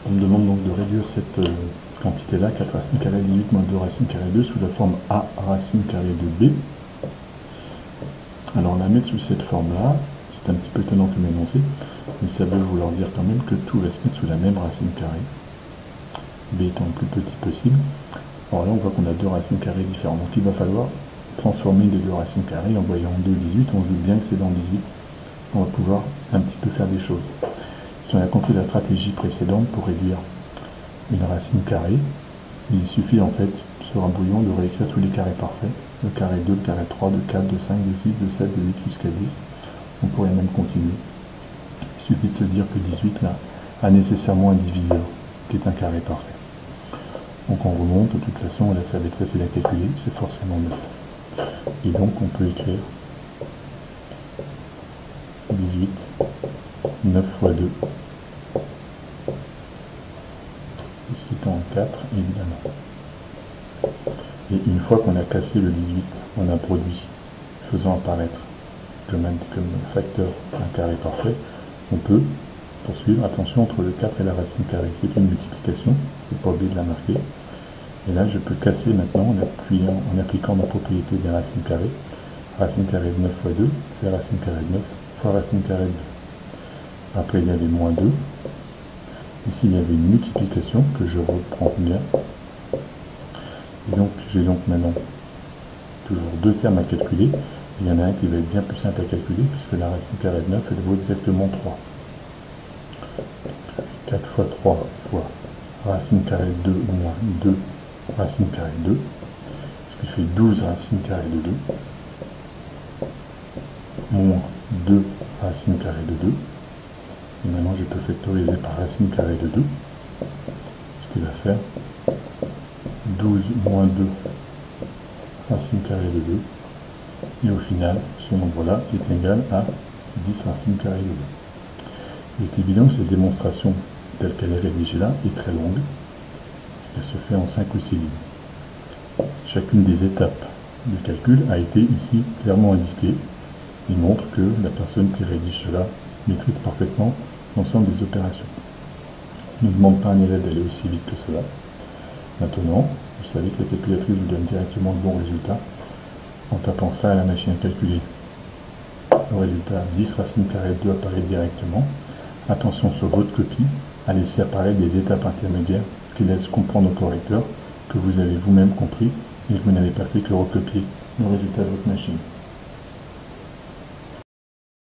On me demande donc de réduire cette quantité-là, 4 racine carrée de 18 moins 2 racine carrée de 2, sous la forme A racine carrée de B. Alors la mettre sous cette forme-là, c'est un petit peu étonnant comme énoncé, mais ça veut vouloir dire quand même que tout va se mettre sous la même racine carrée, B étant le plus petit possible. Alors là on voit qu'on a deux racines carrées différentes, donc il va falloir transformer les deux racines carrées. En voyant 2, 18, on se doute bien que c'est dans 18. On va pouvoir un petit peu faire des choses. Si on a compris la stratégie précédente pour réduire une racine carrée, il suffit en fait sur un brouillon de réécrire tous les carrés parfaits, le carré 2, le carré 3, de 4, de 5, de 6, de 7, de 8 jusqu'à 10. On pourrait même continuer. Il suffit de se dire que 18 là, a nécessairement un diviseur qui est un carré parfait. Donc on remonte, de toute façon là ça va être facile à calculer, c'est forcément 9. Et donc on peut écrire 18, 9 fois 2, c'est en 4 évidemment. Et une fois qu'on a cassé le 18, on a produit, faisant apparaître comme facteur un carré parfait, on peut poursuivre, attention, entre le 4 et la racine carrée. C'est une multiplication, il ne faut pas oublier de la marquer. Et là, je peux casser maintenant en appliquant ma propriété des racines carrées. Racine carrée de 9 fois 2, c'est racine carrée de 9 fois racine carrée de 2. Après, il y avait moins 2. Ici, il y avait une multiplication que je reprends bien. Et donc, j'ai donc maintenant toujours deux termes à calculer. Il y en a un qui va être bien plus simple à calculer, puisque la racine carrée de 9, elle vaut exactement 3. 4 fois 3 fois racine carrée de 2 moins 2 racine carrée de 2, ce qui fait 12 racine carrée de 2, moins 2 racine carrée de 2. Et maintenant, je peux factoriser par racine carrée de 2, ce qui va faire 12 moins 2 racine carrée de 2. Et au final, ce nombre-là est égal à 10 racine carrée de 2. Il est évident que cette démonstration, telle qu'elle est rédigée là, est très longue. Elle se fait en 5 ou 6 lignes. Chacune des étapes du calcul a été ici clairement indiquée et montre que la personne qui rédige cela maîtrise parfaitement l'ensemble des opérations. Ne demande pas à un élève d'aller aussi vite que cela. Maintenant, vous savez que la calculatrice vous donne directement le bon résultat en tapant ça à la machine à calculer. Le résultat 10 racine carrée de 2 apparaît directement. Attention sur votre copie à laisser apparaître des étapes intermédiaires qui laissent comprendre au correcteur que vous avez vous-même compris et que vous n'avez pas fait que recopier le résultat de votre machine.